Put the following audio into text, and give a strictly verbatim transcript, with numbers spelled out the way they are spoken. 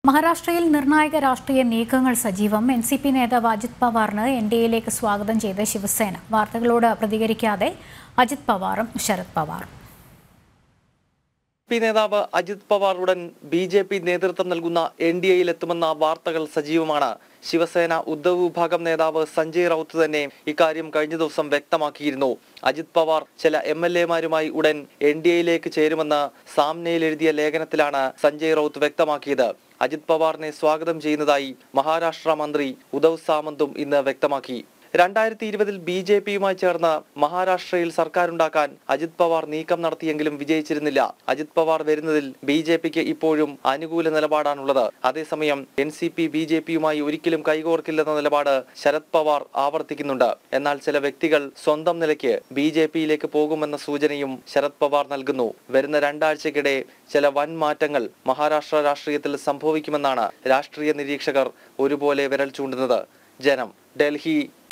മഹാരാഷ്ട്രയിൽ നിർണായക രാഷ്ട്രീയ നീക്കങ്ങൾ സജീവം. എൻ സി പി നേതാവ് അജിത് പവാറിന് എൻ ഡി എയിലേക്ക് സ്വാഗതം ചെയ്ത് ശിവസേന. വാർത്തകളോട് പ്രതികരിക്കാതെ അജിത് പവാറും ശരത് പവാറും. പി നേതാവ് അജിത് പവാർ ഉടൻ ബി ജെ പി നേതൃത്വം നൽകുന്ന എൻ ഡി എയിലെത്തുമെന്ന വാർത്തകൾ സജീവമാണ്. ശിവസേന ഉദ്ധവ് വിഭാഗം നേതാവ് സഞ്ജയ് റൌത്ത് തന്നെ ഇക്കാര്യം കഴിഞ്ഞ ദിവസം വ്യക്തമാക്കിയിരുന്നു. അജിത് പവാർ ചില എം എൽ എമാരുമായി ഉടൻ എൻ ഡി എയിലേക്ക് ചേരുമെന്ന് സാമ്നയിൽ എഴുതിയ ലേഖനത്തിലാണ് സഞ്ജയ് റൌത്ത് വ്യക്തമാക്കിയത്. അജിത് പവാറിനെ സ്വാഗതം ചെയ്യുന്നതായി മഹാരാഷ്ട്ര മന്ത്രി ഉദ്ധവ് സാമന്തും ഇന്ന് വ്യക്തമാക്കി. രണ്ടായിരത്തി ഇരുപതിൽ ബി ജെ പിയുമായി ചേർന്ന് മഹാരാഷ്ട്രയിൽ സർക്കാരുണ്ടാക്കാൻ അജിത് പവാർ നീക്കം നടത്തിയെങ്കിലും വിജയിച്ചിരുന്നില്ല. അജിത് പവാർ വരുന്നതിൽ ബി ജെ പിക്ക് ഇപ്പോഴും അനുകൂല നിലപാടാണുള്ളത്. അതേസമയം N C P B J പിയുമായി ഒരിക്കലും കൈകോർക്കില്ലെന്ന നിലപാട് ശരത് പവാർ ആവർത്തിക്കുന്നുണ്ട്. എന്നാൽ ചില വ്യക്തികൾ സ്വന്തം നിലയ്ക്ക് ബി ജെ പിയിലേക്ക് പോകുമെന്ന സൂചനയും ശരത് പവാർ നൽകുന്നു. വരുന്ന രണ്ടാഴ്ചക്കിടെ ചില വൻ മാറ്റങ്ങൾ മഹാരാഷ്ട്ര രാഷ്ട്രീയത്തിൽ സംഭവിക്കുമെന്നാണ് രാഷ്ട്രീയ നിരീക്ഷകർ ഒരുപോലെ വിരൽ ചൂണ്ടുന്നത്. ജനം, ഡൽഹി.